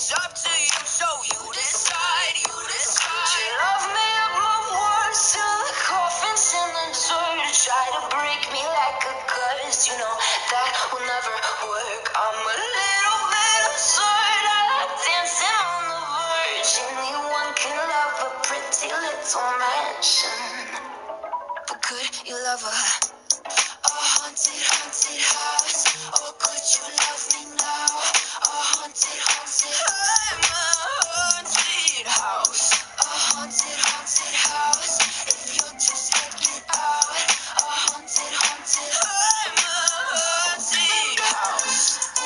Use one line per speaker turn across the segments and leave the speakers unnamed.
up to you, so you decide, you decide. You love me up my words till the coffin's in the dirt. Try to break me like a curse, you know that will never work. I'm a little bit absurd, I like dancing on the verge. Anyone can love a pretty little mansion, but could you love a haunted, haunted house? Or could you love me now? A haunted, haunted, I'm a haunted house. A haunted, haunted house. If you're just checking out, a haunted, haunted, I'm a haunted house.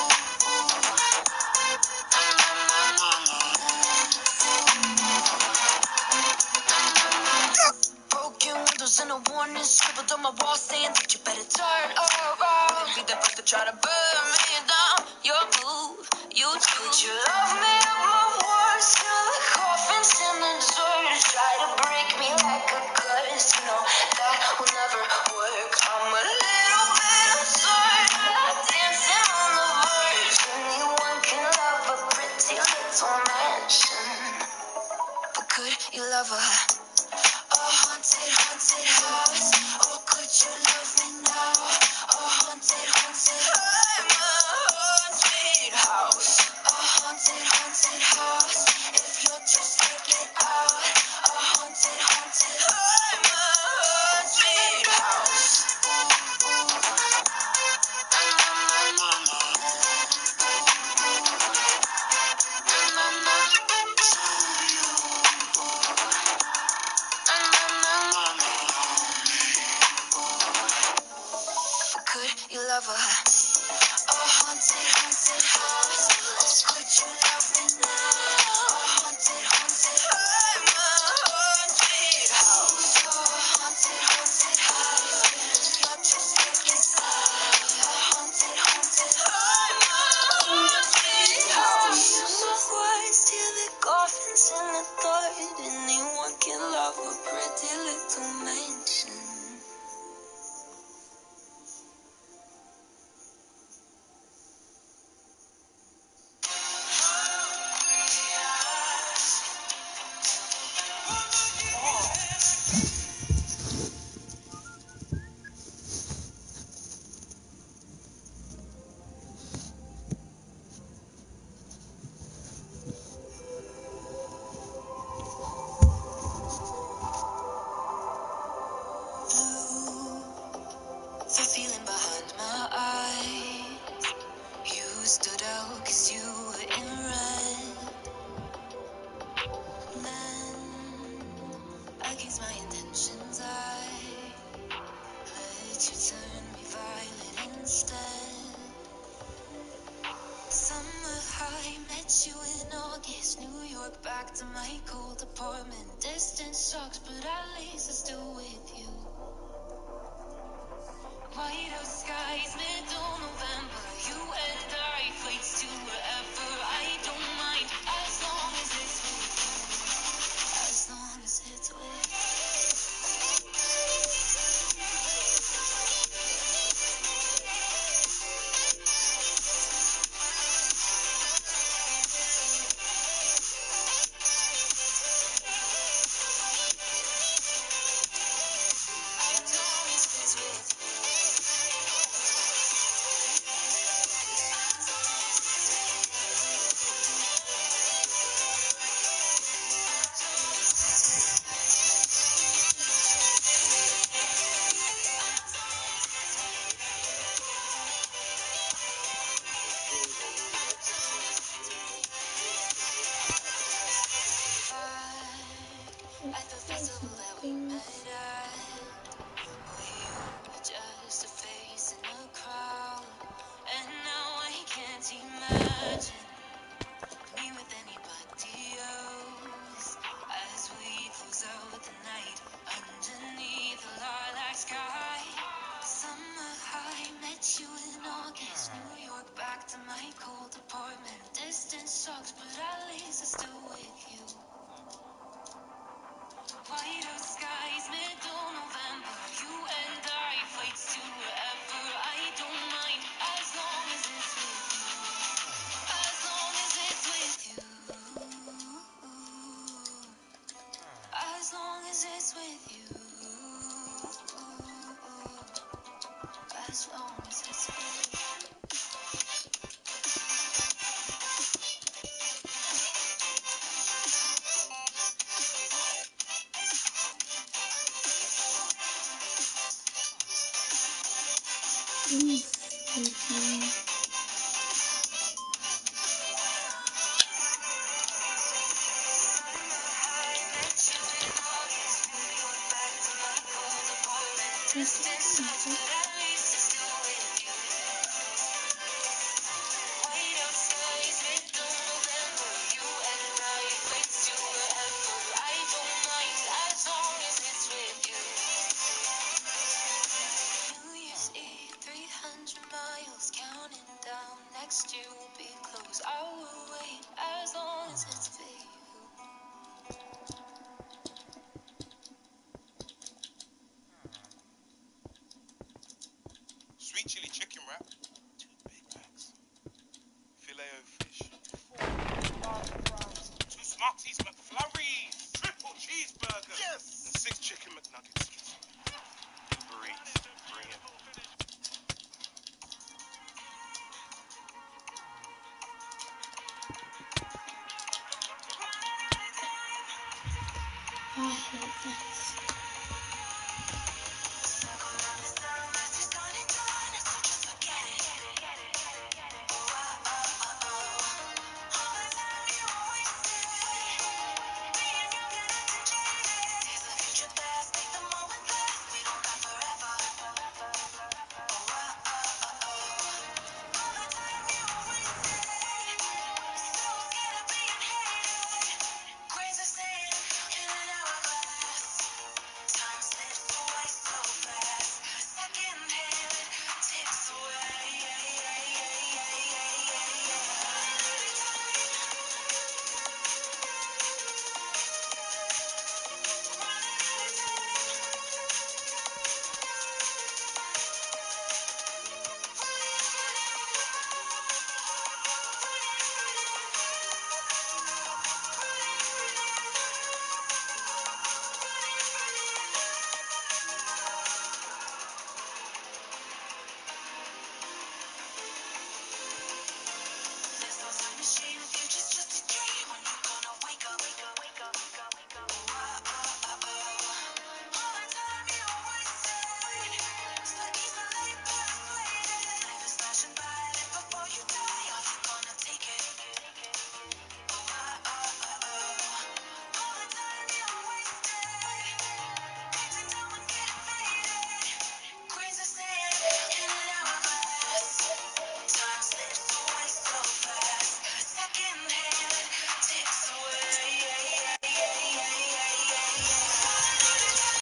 Broken windows and a warning scribbled on my wall saying that you better turn around. Be the first to try to burn me down. Your move, you choose. You love me up my words till the coffin's in the dirt. Try to break me like a curse, you know that will never work. I'm a little bit absurd, I like dancing on the verge. Anyone can love a pretty little mansion, but could you love a haunted, haunted house? Or could you love me now? A haunted, haunted, I'm a haunted house. A haunted, haunted house. If you're just checking out, a haunted, haunted, I'm a haunted house. Could you love a haunted, haunted house? Or could you love me now? A haunted, haunted, I'm a haunted house. A haunted, haunted house. You're just thinking a haunted, haunted, I'm a haunted house. My words till the coffin's in the third. Anyone can love a pretty little mansion. The feeling behind my eyes. You stood out 'cause you were in red. Then, against my intentions, I let you turn me violet instead. Summer high, met you in August. New York, back to my cold apartment. Distance sucks, but at least I'm still with you. White out skies, middle November. You and I, flights to wherever. I don't mind as long as it's with you. As long as it's with you. As long as it's with you. with you. As long as it's with you. Next you will be close. I will wait as long as it's for you.
Sweet chili chicken wrap, 2 big bags. Filet o fish, 4 large fries. 2 Smarties McFlurries, triple cheeseburger. Yes! And 6 chicken McNuggets. Uber Eats, bring it.
I hate this.